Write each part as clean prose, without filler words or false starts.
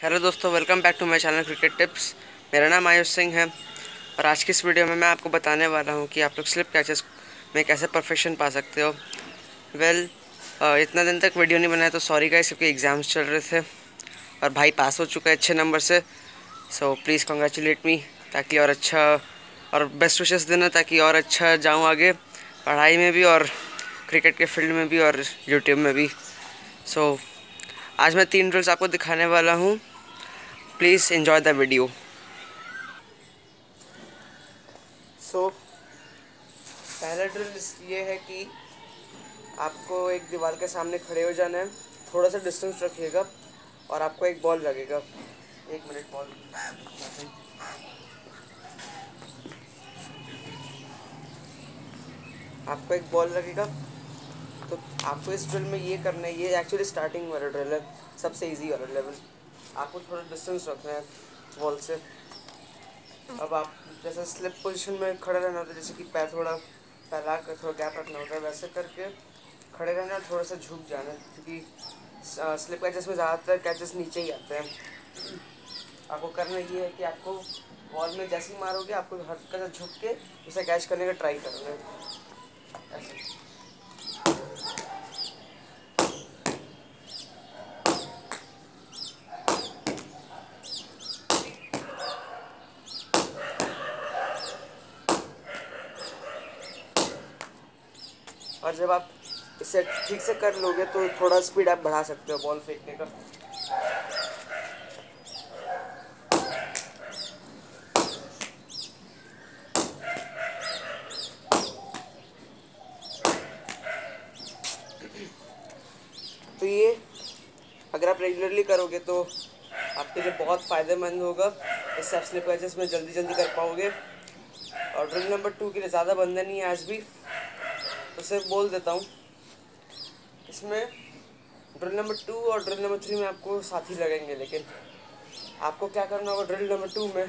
Hello दोस्तों, welcome back to my channel cricket tips. मेरा नाम आयुष सिंह है और आज की इस वीडियो में मैं आपको बताने वाला हूं कि आप लोग स्लिप कैचेस में कैसे परफेक्शन पा सकते हो। इतना दिन तक वीडियो नहीं बनाया तो सॉरी गाइस, क्योंकि एग्ज़ाम्स चल रहे थे और भाई पास हो चुका है अच्छे नंबर से। सो प्लीज़ कॉन्ग्रेचुलेट मी, ताकि और अच्छा और बेस्ट विशेस देना, ताकि और अच्छा जाऊँ आगे पढ़ाई में भी और क्रिकेट के फील्ड में भी और यूट्यूब में भी। सो आज मैं 3 ड्रिल्स आपको दिखाने वाला हूँ। Please enjoy the video. So पहला ड्रिल ये है कि आपको एक दीवार के सामने खड़े हो जाना है, थोड़ा सा डिस्टेंस रखिएगा और आपको एक बॉल लगेगा। एक मिनट, बॉल आपको एक बॉल लगेगा। तो आपको इस ड्रिल में ये करना है, ये एक्चुअली स्टार्टिंग वाला ड्रिल है, सबसे इजी वाला लेवल। आपको थोड़ा डिस्टेंस रखना है बॉल से। अब आप जैसे स्लिप पोजीशन में खड़े रहना होता है, जैसे कि पैर थोड़ा फैला कर थोड़ा गैप रखना होता है, वैसे करके खड़े रहना, थोड़ा सा झुक जाना है, क्योंकि स्लिप कैचेस में ज़्यादातर कैचेस नीचे ही आते हैं। आपको करना ये है कि आपको बॉल में जैसे ही मारोगे आपको हल्का सा झुक के उसे कैच करने का ट्राई करना है, ऐसे। और जब आप इसे ठीक से कर लोगे तो थोड़ा स्पीड आप बढ़ा सकते हो बॉल फेंकने का। तो ये अगर आप रेगुलरली करोगे तो आपके लिए बहुत फ़ायदेमंद होगा। इससे आप स्लिप कैचेस में जल्दी जल्दी कर पाओगे। और ड्रिल नंबर 2 के लिए ज़्यादा बंधन नहीं है आज भी, तो सिर्फ बोल देता हूँ। इसमें ड्रिल नंबर 2 और ड्रिल नंबर 3 में आपको साथी लगेंगे, लेकिन आपको क्या करना होगा ड्रिल नंबर 2 में,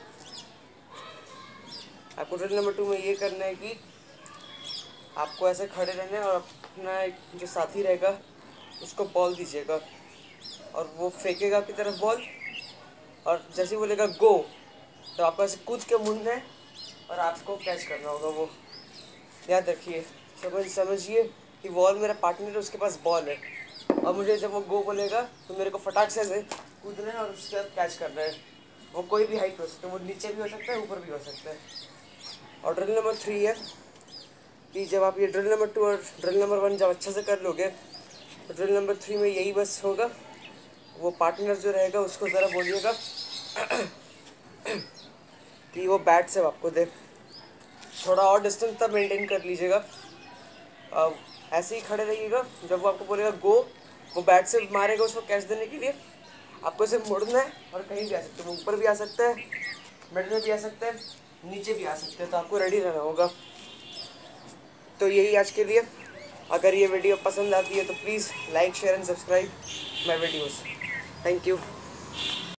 आपको ड्रिल नंबर 2 में ये करना है कि आपको ऐसे खड़े रहना है और अपना एक जो साथी रहेगा उसको बॉल दीजिएगा और वो फेंकेगा आपकी तरफ बॉल, और जैसे ही बोलेगा गो तो आपको ऐसे कूद के मुड़ना है और आपको कैच करना होगा। वो याद रखिए, समझिए कि बॉल मेरा पार्टनर है, उसके पास बॉल है और मुझे जब वो गो बोलेगा तो मेरे को फटाक से कूदना है और उसके बाद कैच करना है। वो कोई भी हाइट हो सकता है, वो नीचे भी हो सकता है, ऊपर भी हो सकता है। और ड्रिल नंबर 3 है कि जब आप ये ड्रिल नंबर 2 और ड्रिल नंबर 1 जब अच्छा से कर लोगे तो ड्रिल नंबर 3 में यही बस होगा, वो पार्टनर जो रहेगा उसको ज़रा बोलिएगा कि वो बैट से आपको दे, थोड़ा और डिस्टेंस तब मेंटेन कर लीजिएगा। ऐसे ही खड़े रहिएगा, जब वो आपको बोलेगा गो वो बैट से मारेगा उसको कैच देने के लिए, आपको इसे मुड़ना है और कहीं भी आ सकते हैं, ऊपर भी आ सकता है, मिड में भी आ सकता है, नीचे भी आ सकते हैं, तो आपको रेडी रहना होगा। तो यही आज के लिए। अगर ये वीडियो पसंद आती है तो please like share and subscribe my videos. Thank you.